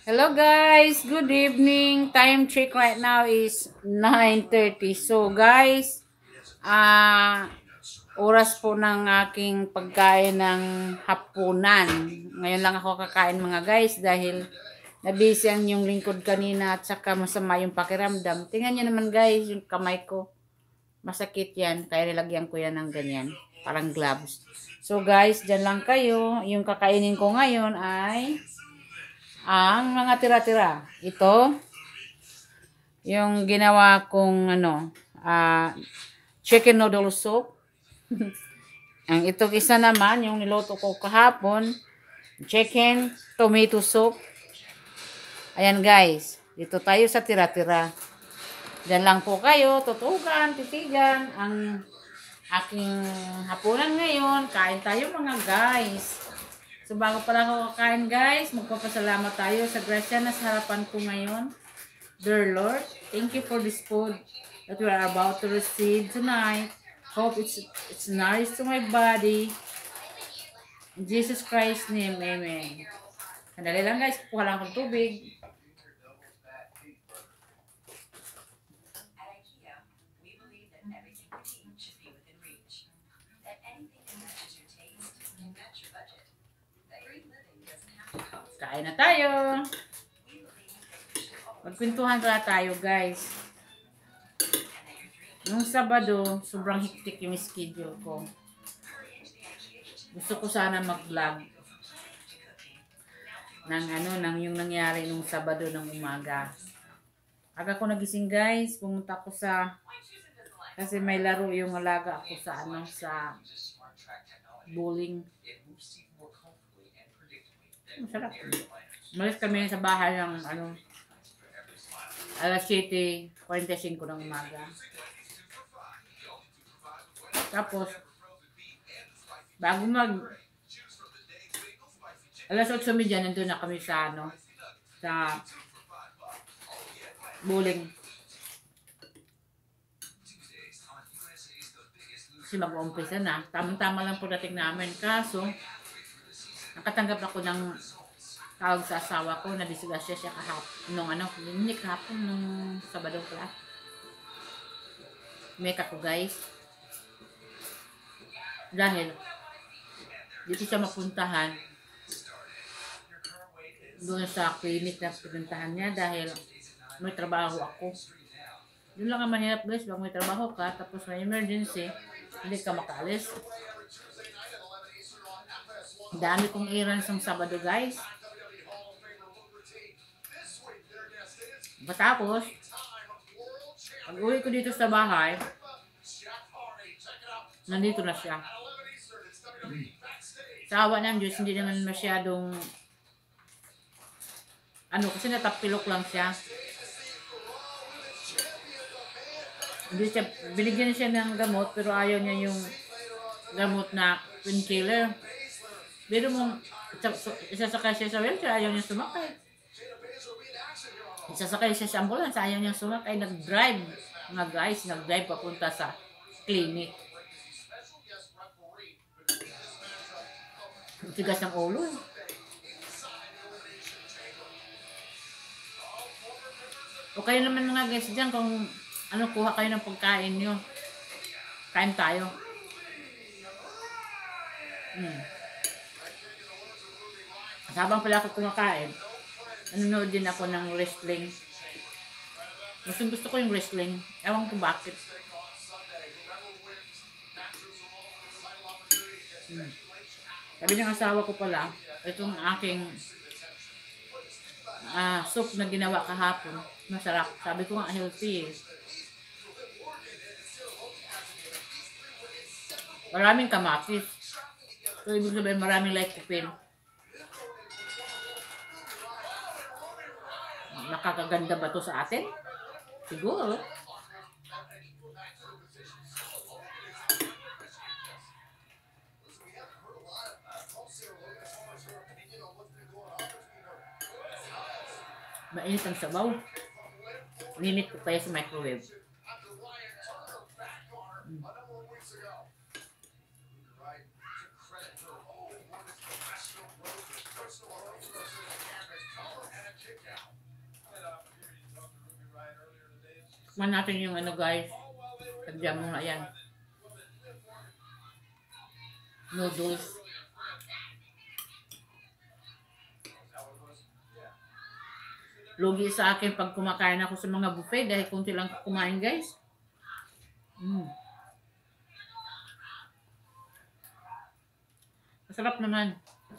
Hello guys, good evening. Time check right now is 9:30. So guys, ah oras po ng aking pagkain ng hapunan. Ngayon lang ako kakain mga guys dahil nabisi ang yung lingkod kanina at saka masama yung pakiramdam. Tingnan niyo naman guys, yung kamay ko. Masakit yan, kaya nilagyan ko yan ng ganyan. Parang gloves. So guys, dyan lang kayo. Yung kakainin ko ngayon ay ang mga tira-tira. Ito, yung ginawa kong chicken noodle soup. Ang itong isa naman, yung niloto ko kahapon, chicken tomato soup. Ayan guys, dito tayo sa tira-tira. Diyan lang po kayo, tutugan, titigan ang aking hapunan ngayon. Kain tayo mga guys. So bago pala ako kakain guys, magpapasalamat tayo sa grasya na sa harapan ko ngayon. Dear Lord, thank you for this food that we are about to receive tonight. Hope it's nourished to my body. In Jesus Christ's name, amen. Sandali lang guys, kuha lang akong tubig. Kain na tayo. Magpintuhan pala tayo guys. Nung Sabado, sobrang hectic yung schedule ko. Gusto ko sana mag-vlog ng yung nangyari nung Sabado ng umaga. Aga ko nagising guys, pumunta ko kasi may laro yung alaga ako sa bowling. Masarap. Malis kami sa bahay ng alas 7:45 ng umaga. Tapos, bago alas 8:30 nandun na kami sa bowling. Kasi mag-uumpisa na. Tamang-tama lang po dating namin. Kaso, nakatanggap ako ng tawag sa asawa ko na disgrasya siya kahapon. Hindi kahapon, nung Sabado pala. Make ako guys. Dahil, dito siya mapuntahan. Doon sa clinic na pinuntahan niya dahil may trabaho ako. Yun lang ang mahirap guys, pag may trabaho ka, tapos may emergency, hindi ka makaalis. Dami kong errands ng Sabado guys. Matapos, pag uwi ko dito sa bahay, nandito na siya. Sa awa ng Diyos, hindi naman masyadong kasi natapilok lang siya. Binigyan siya ng gamot pero ayaw niya yung gamot na painkiller. Pero isasakay siya sa wheelchair, ayaw niya sumakay. Isasakay siya sa ambulance, ayaw niya sumakay. Nag-drive mga guys, nag-drive papunta sa clinic. Tigas ng ulo. O kayo naman mga guys dyan, kung kuha kayo ng pagkain nyo. Kain tayo. Habang pala ako kumakain, nanonood din ako ng wrestling. Gusto ko yung wrestling. Ewan ko bakit. Sabi ng asawa ko pala, itong aking soup na ginawa kahapon, masarap. Sabi ko nga healthy eh. Maraming kamatis. So, ibig sabihin maraming lycopene. Nakakaganda ba to sa atin? Siguro. Mainit ang sabaw. Ninit ko pa sa microwave. Man natin yung ano guys. Tagyan mo na yan. Noodles. Lugi sa akin pag kumakain ako sa mga buffet dahil kunti lang kumain guys. Masarap naman.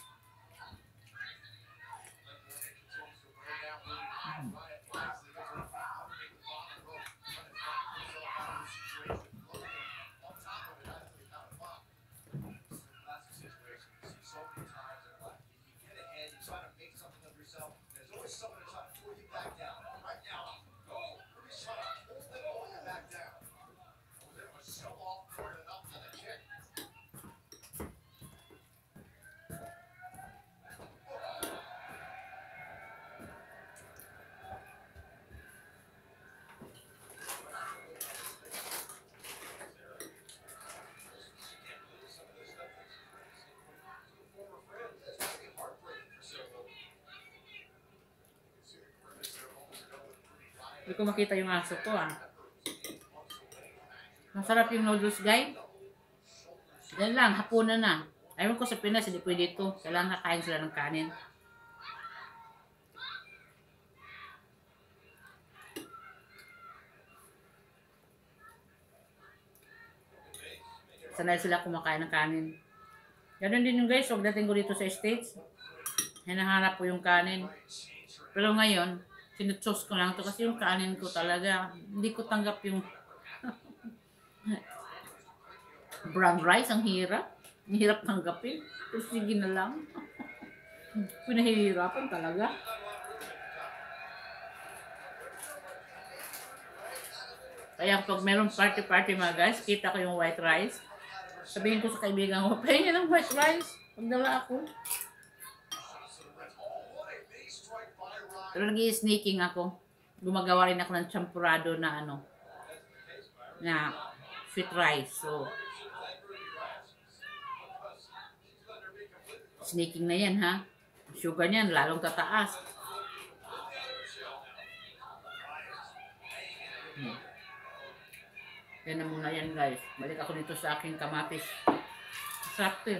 Hindi ko makita yung aso ko Masarap yung noodles guys. Yan lang, hapunan na. Ayaw ko sa Pinas, hindi pwede ito. Kailangan kakain sila ng kanin. Sanay sila kumakain ng kanin. Ganun din yung guys, huwag dating ko dito sa States. Hinahanap ko yung kanin. Pero ngayon, sinuchos ko lang to kasi yung kanin ko talaga, hindi ko tanggap yung brown rice, ang hirap. Ang hirap tanggapin. Pero sige na lang. Pinahihirapan talaga. Kaya pag merong party mga guys, kita ko yung white rice. Sabihin ko sa kaibigan ko, pahinga ng white rice. Pagdala ako. Pero nag-i-sneaking ako. Gumagawa rin ako ng champurado na na sweet rice. So, sneaking na yan ha. Sugar niyan, lalong tataas. Yan na muna yan guys. Balik ako dito sa aking kamatis. Sakto.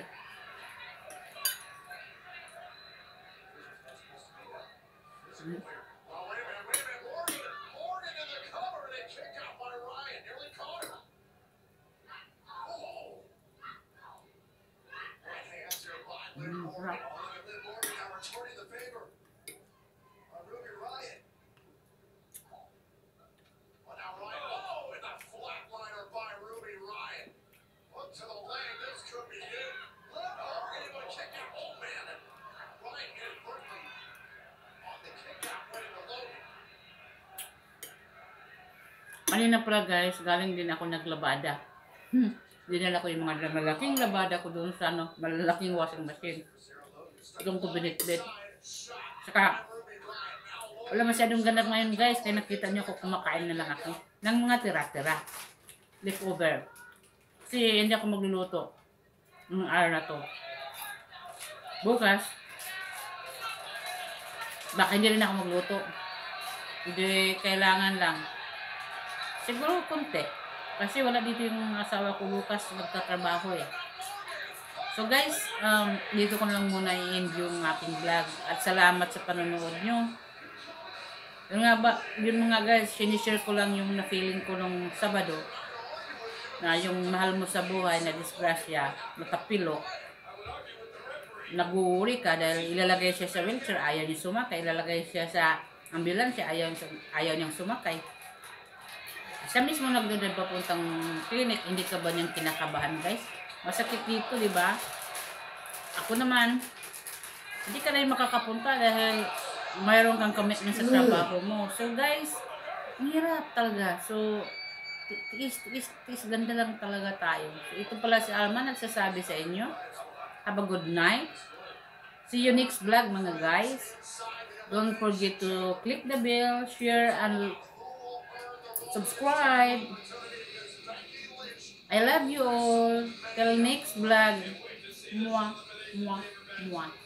Kanina pala guys, galing din ako naglabada. Dinala ko yung mga malaking labada ko doon sa malalaking washing machine. Doon ko binitbit. Saka, wala masyadong ganap ngayon guys, kaya nakita niyo ako kumakain na lang ako ng mga tira-tira. Leftover. Kasi hindi ako magluluto ng araw na to. Bukas, baka hindi rin ako magluto. Hindi, kailangan lang. Siguro konti. Kasi wala dito yung asawa ko bukas magtatrabaho So guys, dito ko lang muna i-end yung aking vlog. At salamat sa panonood nyo. Yun mga guys, sinishare ko lang yung na-feeling ko nung Sabado. Na yung mahal mo sa buhay na disgrasya, natapilok. Nag-uuri ka dahil ilalagay siya sa wheelchair, ayaw niya sumakay. Ilalagay siya sa ambulansya, ayaw niyang sumakay. Siya mismo nagdadad papuntang clinic, hindi ka ba niyang kinakabahan guys? Masakit dito, di ba? Ako naman, hindi ka rin makakapunta dahil mayroon kang commitment sa trabaho mo. So guys, ang hirap talaga. So, tiis, ganda lang talaga tayo. So, ito pala si Alma nagsasabi sa inyo. Have a good night. See you next vlog mga guys. Don't forget to click the bell, share, and subscribe. I love you all. Till next vlog. Mwah, mwah, mwah.